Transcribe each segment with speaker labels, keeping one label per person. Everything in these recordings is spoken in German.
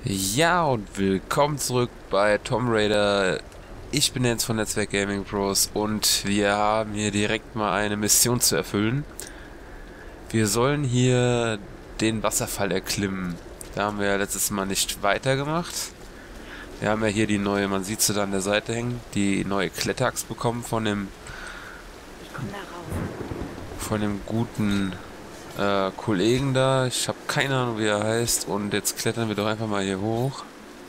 Speaker 1: Ja, und willkommen zurück bei Tomb Raider. Ich bin Jens von Netzwerk Gaming Bros und wir haben hier direkt mal eine Mission zu erfüllen. Wir sollen hier den Wasserfall erklimmen. Da haben wir ja letztes Mal nicht weitergemacht. Wir haben ja hier die neue, man sieht sie da an der Seite hängen, die neue Kletteraxt bekommen von dem guten Kollegen da. Ich habe keine Ahnung, wie er heißt. Und jetzt klettern wir doch einfach mal hier hoch.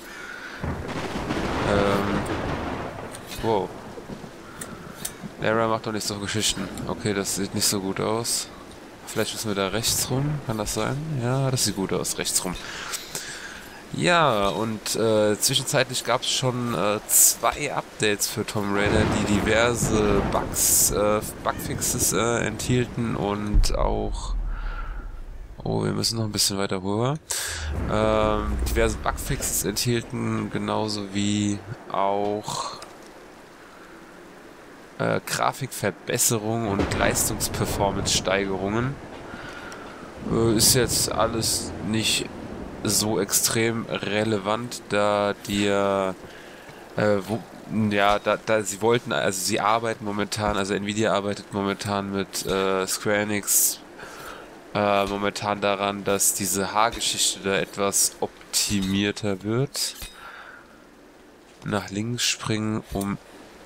Speaker 1: Wow. Lara macht doch nicht so Geschichten. Okay, das sieht nicht so gut aus. Vielleicht müssen wir da rechts rum. Kann das sein? Ja, das sieht gut aus. Rechts rum. Ja, und zwischenzeitlich gab es schon 2 Updates für Tomb Raider, die diverse Bugs, Bugfixes enthielten und auch... Oh, wir müssen noch ein bisschen weiter rüber. Diverse Bugfixes enthielten, genauso wie auch Grafikverbesserungen und Leistungsperformance-Steigerungen. Ist jetzt alles nicht so extrem relevant, da dir sie wollten, also sie arbeiten momentan, also Nvidia arbeitet momentan mit Square Enix momentan daran, dass diese Haargeschichte da etwas optimierter wird. Nach links springen, um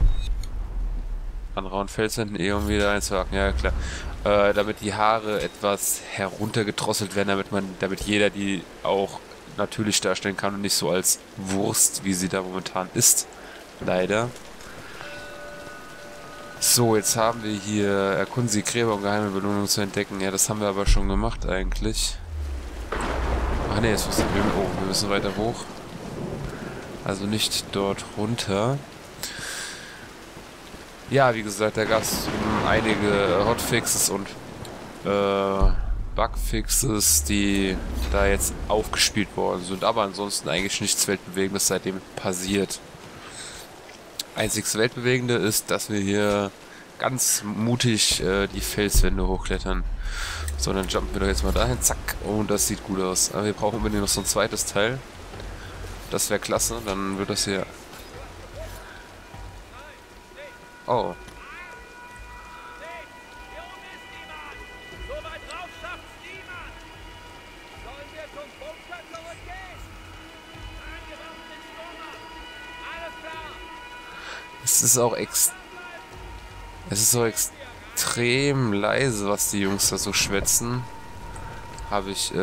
Speaker 1: an rauen Felswänden um wieder einzuhaken, ja klar. Damit die Haare etwas heruntergedrosselt werden, damit jeder die auch natürlich darstellen kann und nicht so als Wurst, wie sie da momentan ist. Leider. So, jetzt haben wir hier erkunden Sie Gräber, um geheime Belohnungen zu entdecken. Ja, das haben wir aber schon gemacht eigentlich. Ach ne, jetzt müssen wir müssen weiter hoch. Also nicht dort runter. Ja, wie gesagt, da gab es einige Hotfixes und Bugfixes, die da jetzt aufgespielt worden sind. Aber ansonsten eigentlich nichts Weltbewegendes seitdem passiert. Einziges Weltbewegende ist, dass wir hier ganz mutig die Felswände hochklettern. So, dann jumpen wir doch jetzt mal dahin. Zack. Und das sieht gut aus. Aber wir brauchen unbedingt noch so ein zweites Teil. Das wäre klasse. Dann wird das hier... Oh. Es ist auch extrem leise, was die Jungs da so schwätzen. Habe ich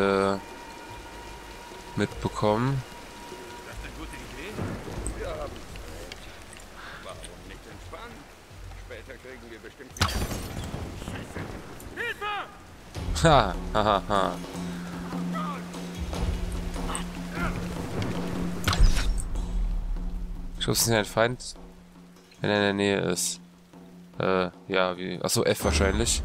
Speaker 1: mitbekommen.
Speaker 2: Das ist eine gute Idee. Ja. Warum nicht entspannen? Später kriegen wir bestimmt wieder... Scheiße. Hilfe!
Speaker 1: Ha, ha, ha, ha. Schubsen Sie einen Feind, wenn er in der Nähe ist. Ja, wie... Achso, F wahrscheinlich.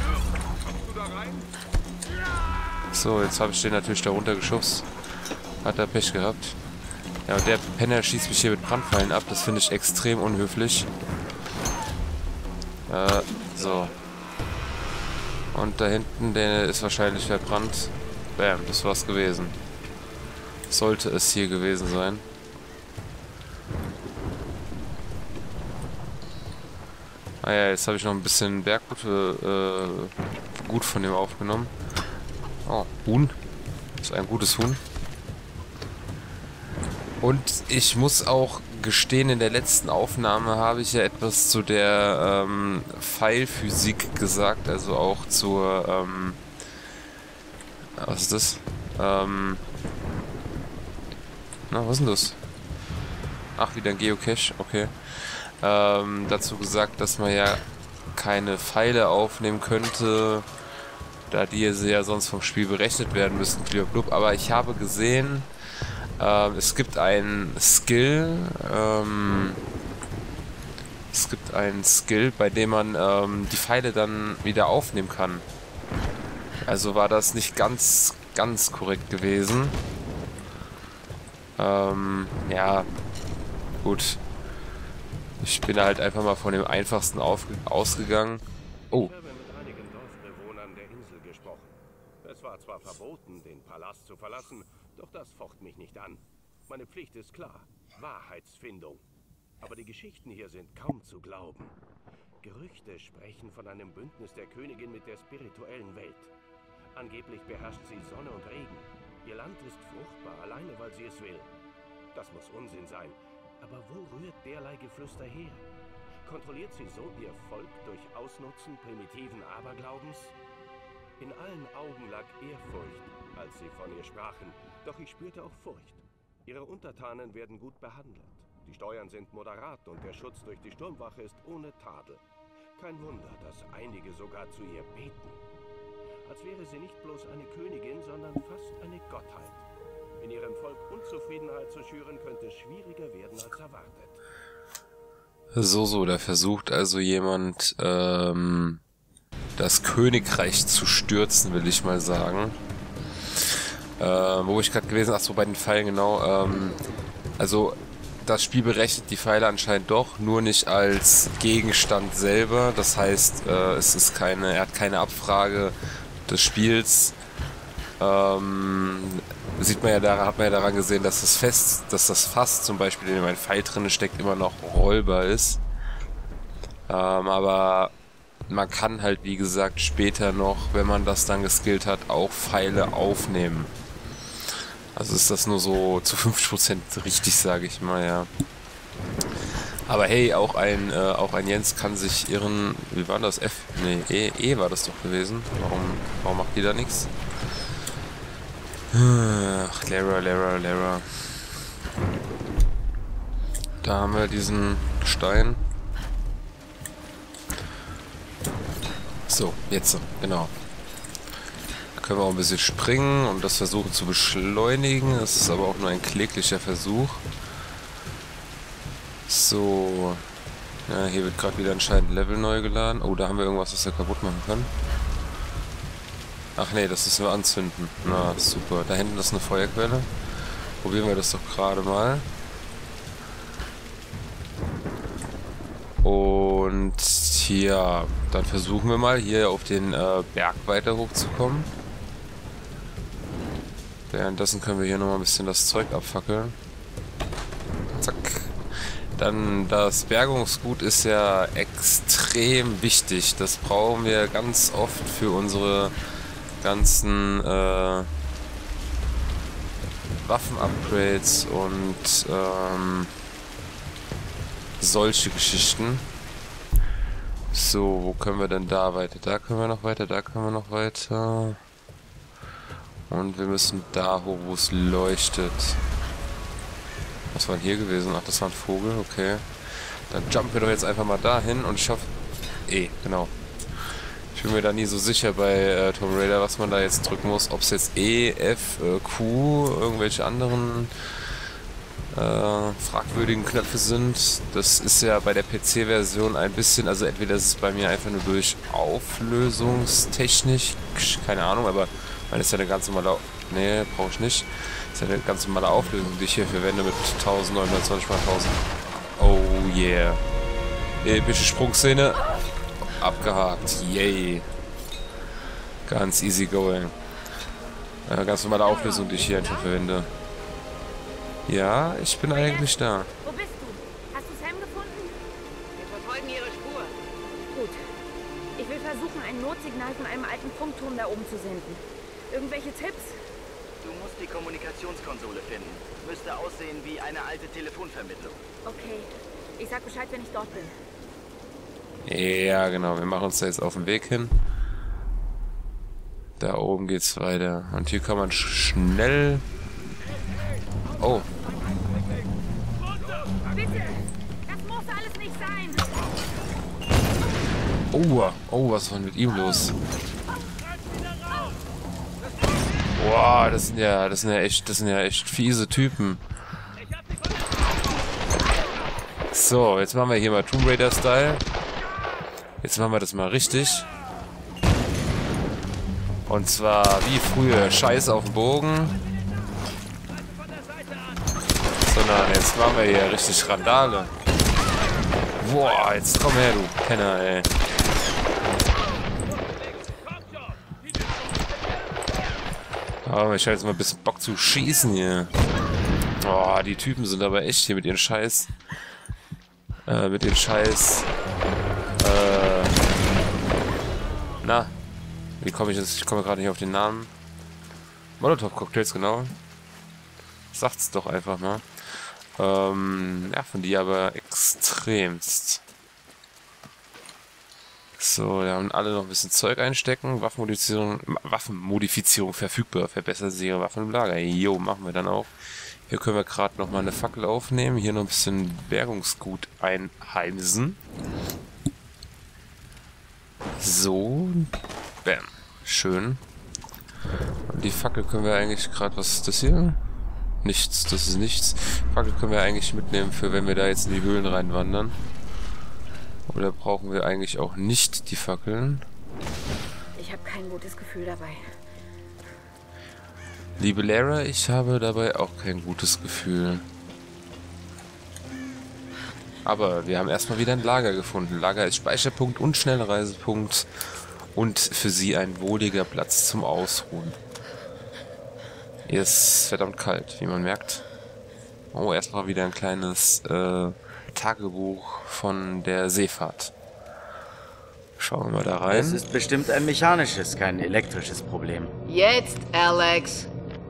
Speaker 1: So, jetzt habe ich den natürlich da runtergeschubst. Hat er Pech gehabt. Ja, und der Penner schießt mich hier mit Brandpfeilen ab. Das finde ich extrem unhöflich. So. Und da hinten, der ist wahrscheinlich verbrannt. Bam, das war's gewesen. Sollte es hier gewesen sein. Ah ja, jetzt habe ich noch ein bisschen Berggut gut von dem aufgenommen. Oh, Huhn. Das ist ein gutes Huhn. Und ich muss auch gestehen, in der letzten Aufnahme habe ich ja etwas zu der Pfeilphysik gesagt, also auch zur was ist das? Na, was ist denn das? Ach, wieder ein Geocache, okay. Dazu gesagt, dass man ja keine Pfeile aufnehmen könnte, da diese ja sonst vom Spiel berechnet werden müssten, blablabla. Aber ich habe gesehen, es gibt einen Skill, bei dem man die Pfeile dann wieder aufnehmen kann. Also war das nicht ganz korrekt gewesen. Ja, gut. Ich bin halt einfach mal von dem einfachsten ausgegangen. Oh.
Speaker 2: Ich habe mit einigen Dorfbewohnern der Insel gesprochen. Es war zwar
Speaker 3: zwar verboten, den Palast zu verlassen, doch das focht mich nicht an. Meine Pflicht ist klar. Wahrheitsfindung. Aber die Geschichten hier sind kaum zu glauben. Gerüchte sprechen von einem Bündnis der Königin mit der spirituellen Welt. Angeblich beherrscht sie Sonne und Regen. Ihr Land ist fruchtbar, alleine weil sie es will. Das muss Unsinn sein. Aber wo rührt derlei Geflüster her? Kontrolliert sie so ihr Volk durch Ausnutzen primitiven Aberglaubens? In allen Augen lag Ehrfurcht, als sie von ihr sprachen. Doch ich spürte auch Furcht. Ihre Untertanen werden gut behandelt. Die Steuern sind moderat und der Schutz durch die Sturmwache ist ohne Tadel. Kein Wunder, dass einige sogar zu ihr beten. Als wäre sie nicht bloß eine Königin, sondern fast eine Gottheit. In ihrem Volk Unzufriedenheit zu schüren, könnte schwieriger werden als erwartet.
Speaker 1: So, da versucht also jemand, das Königreich zu stürzen, will ich mal sagen. Wo ich gerade gewesen, ach so, bei den Pfeilen, genau. Also, das Spiel berechnet die Pfeile anscheinend doch, nur nicht als Gegenstand selber. Das heißt, es ist er hat keine Abfrage des Spiels. Sieht man ja hat man ja daran gesehen, dass das Fass zum Beispiel, in dem ein Pfeil drin steckt, immer noch rollbar ist. Aber man kann halt, wie gesagt, später noch, wenn man das dann geskillt hat, auch Pfeile aufnehmen. Also ist das nur so zu 50% richtig, sage ich mal, ja. Aber hey, auch ein Jens kann sich irren. Wie war das? F? Nee, E war das doch gewesen. Warum macht die da nichts? Ach, Lara. Da haben wir diesen Stein. So, jetzt, genau. Da können wir auch ein bisschen springen und das versuchen zu beschleunigen. Das ist aber auch nur ein kläglicher Versuch. So. Ja, hier wird gerade wieder anscheinend Level neu geladen. Oh, da haben wir irgendwas, was wir kaputt machen können. Ach nee, das müssen wir anzünden. Na, super. Da hinten ist eine Feuerquelle. Probieren wir das doch gerade mal. Und ja, dann versuchen wir mal hier auf den Berg weiter hochzukommen. Währenddessen können wir hier nochmal ein bisschen das Zeug abfackeln. Zack. Dann das Bergungsgut ist ja extrem wichtig. Das brauchen wir ganz oft für unsere ganzen Waffen-Upgrades und solche Geschichten. So, wo können wir denn da weiter? Da können wir noch weiter, da können wir noch weiter. Und wir müssen da hoch, wo es leuchtet. Was war denn hier gewesen? Ach, das war ein Vogel, okay. Dann jumpen wir doch jetzt einfach mal dahin und ich hoffe... genau. Ich bin mir da nie so sicher bei Tomb Raider, was man da jetzt drücken muss. Ob es jetzt E, F, Q, irgendwelche anderen fragwürdigen Knöpfe sind. Das ist ja bei der PC-Version ein bisschen, also entweder ist es bei mir einfach nur durch Auflösungstechnik, keine Ahnung, aber meine ist ja eine ganz normale, nee, brauche ich nicht. Das ist ja eine ganz normale Auflösung, die ich hier verwende mit 1920 x 1000. Oh yeah. Epische Sprungszene. Abgehakt. Yay. Ganz easy going. Ganz normale Auflösung, die ich hier einfach verwende. Ja, ich bin eigentlich da.
Speaker 4: Wo bist du? Hast du Sam gefunden?
Speaker 5: Wir verfolgen ihre Spur.
Speaker 4: Gut. Ich will versuchen, ein Notsignal von einem alten Funkturm da oben zu senden. Irgendwelche Tipps?
Speaker 5: Du musst die Kommunikationskonsole finden. Müsste aussehen wie eine alte Telefonvermittlung.
Speaker 4: Okay. Ich sag Bescheid, wenn ich dort bin.
Speaker 1: Ja, genau. Wir machen uns da jetzt auf den Weg hin. Da oben geht's weiter. Und hier kann man schnell... Oh.
Speaker 4: Bitte! Das muss alles nicht sein!
Speaker 1: Oh, was war denn mit ihm los? Boah, das sind ja echt fiese Typen. So, jetzt machen wir hier mal Tomb Raider Style. Jetzt machen wir das mal richtig. Und zwar wie früher, Scheiß auf den Bogen. Sondern jetzt machen wir hier richtig Randale. Boah, jetzt komm her, du Penner, ey. Aber ich habe jetzt mal ein bisschen Bock zu schießen hier. Oh, die Typen sind aber echt hier mit ihren Scheiß. Na, wie komme ich jetzt? Ich komme gerade nicht auf den Namen. Molotov-Cocktails, genau. Sagt's doch einfach mal. Ja, von die aber extremst. So, wir haben alle noch ein bisschen Zeug einstecken. Waffenmodifizierung verfügbar. Verbessern Sie Ihre Waffen im Lager. Jo, machen wir dann auch. Hier können wir gerade noch mal eine Fackel aufnehmen. Hier noch ein bisschen Bergungsgut einheimsen. So. Bam. Schön. Und die Fackel können wir eigentlich gerade... Was ist das hier? Nichts. Das ist nichts. Die Fackel können wir eigentlich mitnehmen, für wenn wir da jetzt in die Höhlen reinwandern. Oder brauchen wir eigentlich auch nicht die Fackeln?
Speaker 4: Ich habe kein gutes Gefühl dabei.
Speaker 1: Liebe Lara, ich habe dabei auch kein gutes Gefühl. Aber wir haben erstmal wieder ein Lager gefunden. Lager ist Speicherpunkt und Schnellreisepunkt. Und für sie ein wohliger Platz zum Ausruhen. Hier ist verdammt kalt, wie man merkt. Oh, erstmal wieder ein kleines Tagebuch von der Seefahrt. Schauen wir mal da rein.
Speaker 6: Es ist bestimmt ein mechanisches, kein elektrisches Problem.
Speaker 7: Jetzt, Alex.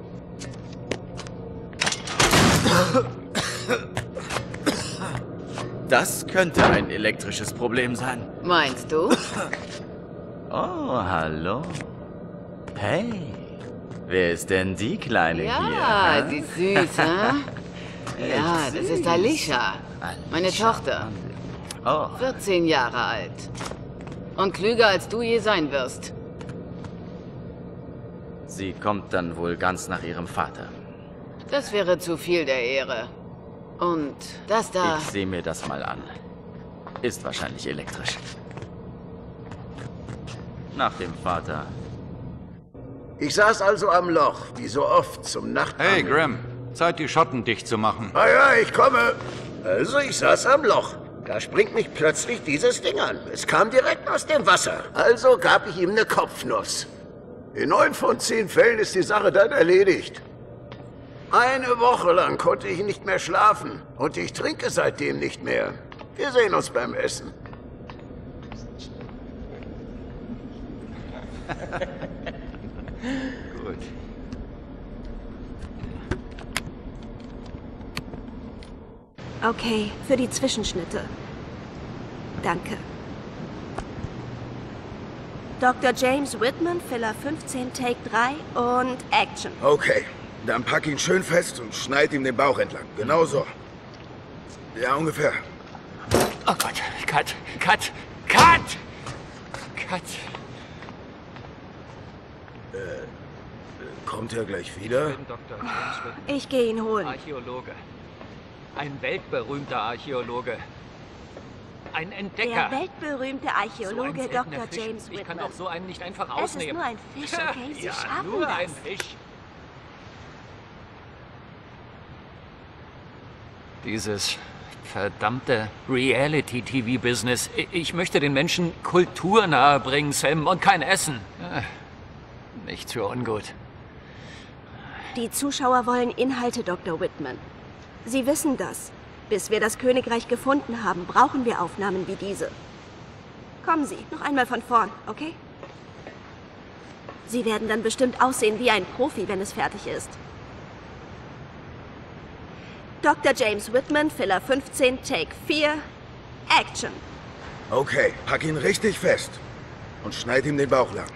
Speaker 6: Das könnte ein elektrisches Problem sein.
Speaker 7: Meinst du?
Speaker 6: Oh, hallo. Hey, wer ist denn die Kleine
Speaker 7: Ja,
Speaker 6: hier?
Speaker 7: sie ist süß, hä? Ja, das ist Alicia, meine Tochter.
Speaker 6: Oh,
Speaker 7: 14 Jahre alt. Und klüger als du je sein wirst.
Speaker 6: sie kommt dann wohl ganz nach ihrem Vater.
Speaker 7: Das wäre zu viel der Ehre. Und das da...
Speaker 6: Ich sehe mir das mal an. Ist wahrscheinlich elektrisch. Nach dem Vater.
Speaker 8: Ich saß also am Loch, wie so oft, zum Nachtangeln.
Speaker 9: Hey, Graham. Zeit, die Schotten dicht zu machen.
Speaker 8: Ah ja, ich komme. Also, ich saß am Loch. Da springt mich plötzlich dieses Ding an. Es kam direkt aus dem Wasser. Also gab ich ihm eine Kopfnuss. In 9 von 10 Fällen ist die Sache dann erledigt. Eine Woche lang konnte ich nicht mehr schlafen. Und ich trinke seitdem nicht mehr. Wir sehen uns beim Essen.
Speaker 9: Gut.
Speaker 10: Okay, für die Zwischenschnitte. Danke. Dr. James Whitman, Filler 15, Take 3 und Action.
Speaker 8: Okay, dann pack ihn schön fest und schneid ihm den Bauch entlang. Genau so. Ja, ungefähr.
Speaker 9: Oh Gott. Cut. Cut. Cut. Cut.
Speaker 8: Kommt er gleich wieder?
Speaker 11: Ich bin Dr. James Whitman,
Speaker 10: Ich gehe ihn holen.
Speaker 11: Archäologe. Ein weltberühmter Archäologe. Ein Entdecker.
Speaker 10: Der weltberühmte Archäologe
Speaker 11: So ein seltener
Speaker 10: Dr.
Speaker 11: Fisch.
Speaker 10: James
Speaker 11: Ich kann
Speaker 10: Whitman.
Speaker 11: doch so einen nicht einfach
Speaker 10: Es ist
Speaker 11: ausnehmen.
Speaker 10: nur ein Fisch, okay? Sie
Speaker 11: ja,
Speaker 10: schaffen
Speaker 11: nur
Speaker 10: das.
Speaker 11: ein Fisch. Dieses verdammte Reality-TV-Business. Ich möchte den Menschen Kultur nahebringen, Sam, und kein Essen. Nichts für ungut.
Speaker 10: Die Zuschauer wollen Inhalte, Dr. Whitman. Sie wissen das. Bis wir das Königreich gefunden haben, brauchen wir Aufnahmen wie diese. Kommen Sie, noch einmal von vorn, okay? Sie werden dann bestimmt aussehen wie ein Profi, wenn es fertig ist. Dr. James Whitman, Filler 15, Take 4, Action.
Speaker 8: Okay, pack ihn richtig fest. Und schneid ihm den Bauch lang.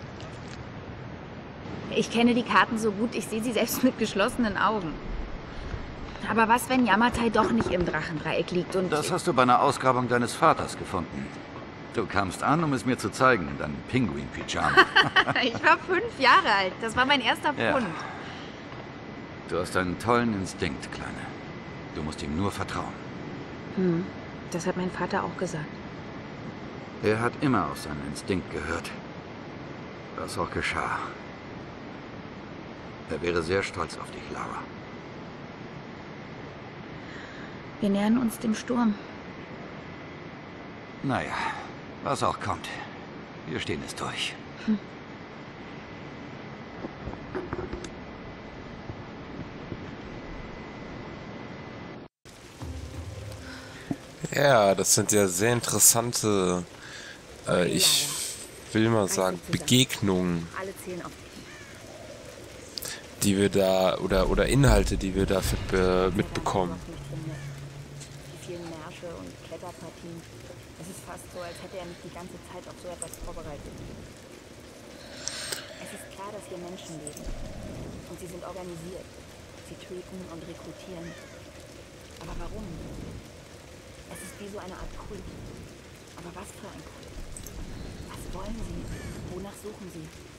Speaker 4: Ich kenne die Karten so gut, ich sehe sie selbst mit geschlossenen Augen. Aber was, wenn Yamatai doch nicht im Drachendreieck liegt und...
Speaker 9: Das hast du bei einer Ausgrabung deines Vaters gefunden. Du kamst an, um es mir zu zeigen, in deinem Pinguin-Pyjama.
Speaker 4: Ich war 5 Jahre alt. Das war mein erster Pfund.
Speaker 9: Du hast einen tollen Instinkt, Kleine. Du musst ihm nur vertrauen.
Speaker 4: Das hat mein Vater auch gesagt.
Speaker 9: Er hat immer auf seinen Instinkt gehört. Was auch geschah. Er wäre sehr stolz auf dich, Lara.
Speaker 4: Wir nähern uns dem Sturm.
Speaker 9: Naja, was auch kommt. Wir stehen es durch.
Speaker 1: Ja, das sind ja sehr interessante, ich will mal sagen, Begegnungen, die wir da, oder Inhalte, die wir da mitbekommen.
Speaker 4: Die vielen Märsche und Kletterpartien. Es ist fast so, als hätte er mich die ganze Zeit auf so etwas vorbereitet. Es ist klar, dass hier Menschen leben. Und sie sind organisiert. Sie töten und rekrutieren. Aber warum? Es ist wie so eine Art Kult. Aber was für ein Kult? Was wollen sie? Wonach suchen sie?